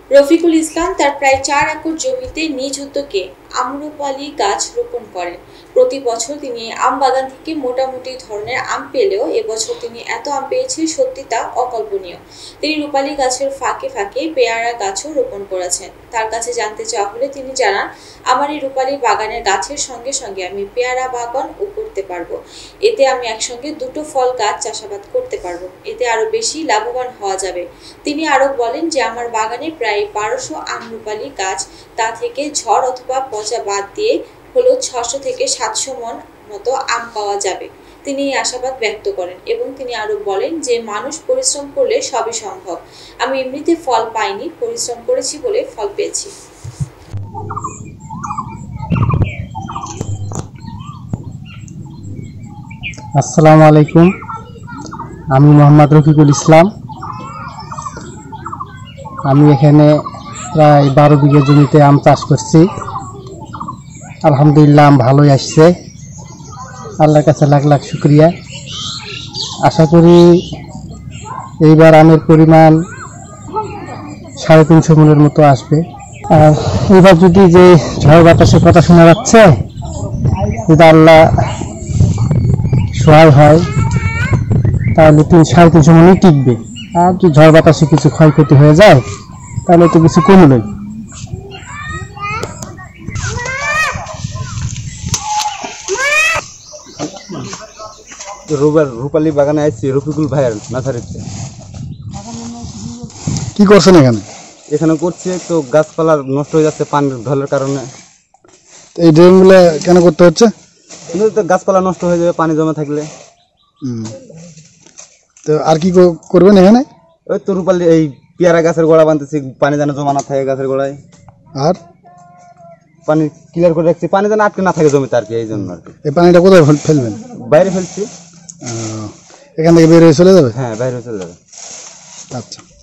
রফিকুল ইসলাম তার প্রায় 4 একর জমিতে নিজ উদ্যোগে আম্রপালি গাছ রোপণ করেন। প্রতি বছর তিনি আম বাগান থেকে মোটামুটি ধরনের আম পেলেও এবছর তিনি এত আম পেয়েছেন সত্যি তা অকল্পনীয়। তিনি রূপালি গাছের ফাঁকে ফাঁকে পেয়ারা গাছও রোপণ করেছেন। তার কাছে জানতে চাওয়া হলে তিনি জানান, আমার এই রূপালি বাগানের গাছের সঙ্গে সঙ্গে আমি পেয়ারা বাগানও করতে পারবো। এতে আমি একসঙ্গে দুটো ফল গাছ চাষাবাদ করতে পারবো। এতে আরো বেশি লাভবান হওয়া যাবে। তিনি আরো বলেন যে আমার বাগানে প্রায় 1200 আম্রপালি গাছ, তা থেকে ঝড় অথবা পচা বাদ দিয়ে হলো 600 থেকে 700 মন মতো আম পাওয়া যাবে। তিনি এই আশাবাদ ব্যক্ত করেন এবং তিনি আরো বলেন যে মানুষ পরিশ্রম করলে সবই সম্ভব। আমি এমনিতে ফল পাইনি, পরিশ্রম করেছি বলে ফল পেয়েছি। আসসালামু আলাইকুম, আমি মোহাম্মদ রফিকুল ইসলাম। আমি এখানে প্রায় 12 বিঘা জমিতে আম চাষ করছি। আলহামদুলিল্লাহ আম ভালোই আসছে, আল্লাহর কাছে লাখ লাখ শুকরিয়া। আশা করি এইবার আমের পরিমাণ 350 মনের মতো আসবে। আর এইবার যদি যে ঝড় বাতাসের কথা শোনা যাচ্ছে, যদি আল্লাহ সহায় হয় তাহলে 350 মনই টিকবে। আর যদি ঝড় বাতাসে কিছু ক্ষয়ক্ষতি হয়ে যায় তাহলে তো কিছু কমবে। রূপালী বাগানে আসছি রফিকুল ভাইয়ের নার্সারিতে। কি করছেন এখানে? এখানে করছি তো গাছপালা নষ্ট হয়ে যাচ্ছে পানির ঢলের কারণে। এই ড্রেনগুলো কেন করতে হচ্ছে? কিন্তু তো গাছপালা নষ্ট হয়ে যাবে পানি জমে থাকলে। তো আর কি করবেন এখানে? ওই তো রূপালী এই পেয়ারা গাছের গোড়া বানতেছি, পানি যেন জমা না থাকে গাছের গোড়ায়। আর পানি ক্লিয়ার করে রাখছি, পানি যেন আটকে না থাকে জমিতে আর কি, এই জন্য আর কি। এই পানিটা কোথায় ফেলবেন? বাইরে ফেলছি। এখান থেকে বের হয়ে চলে যাবে? হ্যাঁ, বাইরে চলে যাবে। আচ্ছা।